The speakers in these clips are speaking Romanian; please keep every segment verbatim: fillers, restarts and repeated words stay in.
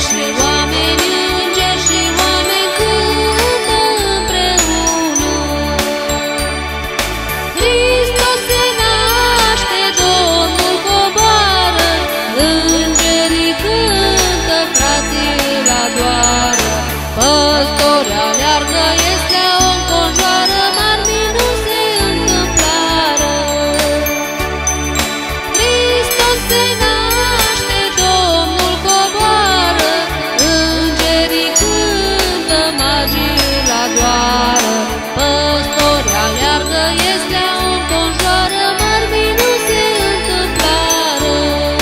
și oameni, îngeri și oameni cântă împreună. Hristos se naște, Domnul coboară, îngerii cântă, frații îl adoară. Păstori aleargă, este o înconjoară, mari minuni se întâmplară. Hristos se naște, Domnul coboară, îngerii cântă, magii îl adoară. Păstori aleargă, este o înconjoară, mari minuni se întâmplară.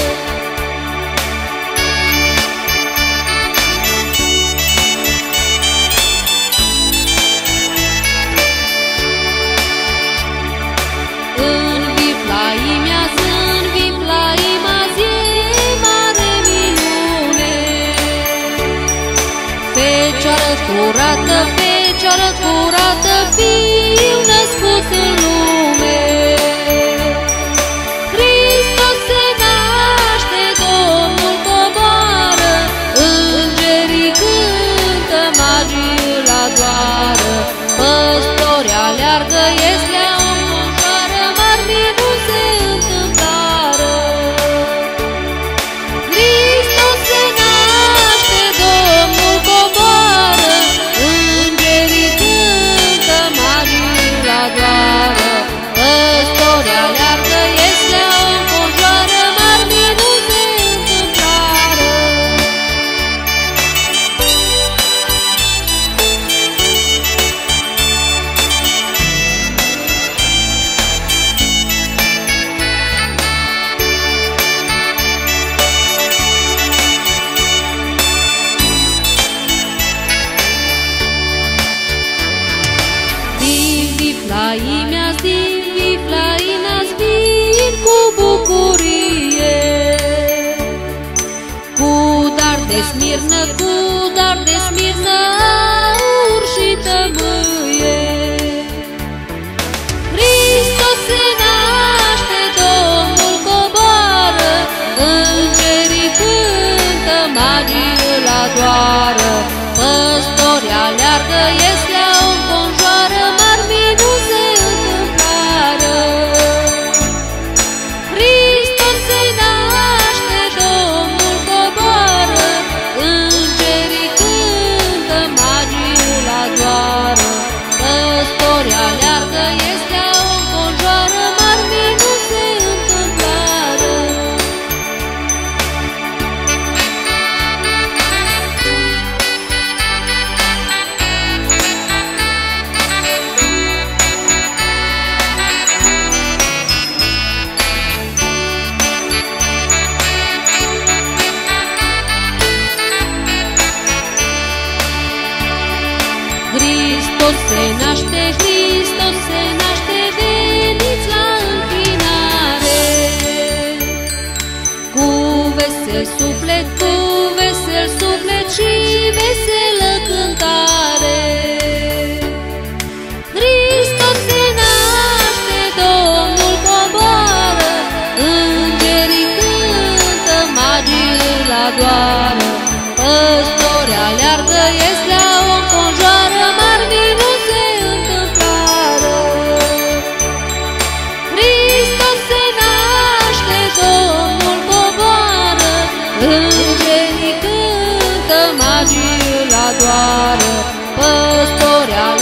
În Viflaim azi, în Viflaim azi e mare minune. Fecioară curată, Fecioară curată, Fiu născut în lume. Hristos se naște, Domnul coboară, îngerii cântă, magii îl adoară. Păstori aleargă, este o înconjoară, mari minuni se întâmplară. Hristos se naște, Domnul coboară, îngerii cântă, magii îl adoară. Păstori aleargă, este o înconjoară, mari minuni se întâmplară. Din Viflaim azi, din Viflaim azi vin cu bucurie, cu dar de smirnă, cu dar de smirnă, aur și tămâie. Hristos se naște, Domnul coboară, îngerii cântă, magii îl adoară. Păstori aleargă, este o înconjoară, mari minuni se întâmplară. Hristos se naște, Domnul coboară, îngerii cântă, magii îl adoară. Păstori aleargă, este o înconjoară, mari minuni se întâmplară. Hristos se naște, Hristos se naște, veniți la închinare. Cu vesel suflet, cu vesel suflet și veselă cântare. Hristos se naște, Domnul coboară, îngerii cântă, magii îl adoară. Păstori aleargă, este o înconjoară, mari minuni se întâmplară. Hristos se naște, Domnul coboară, îngerii cântă, magii îl adoară. Păstori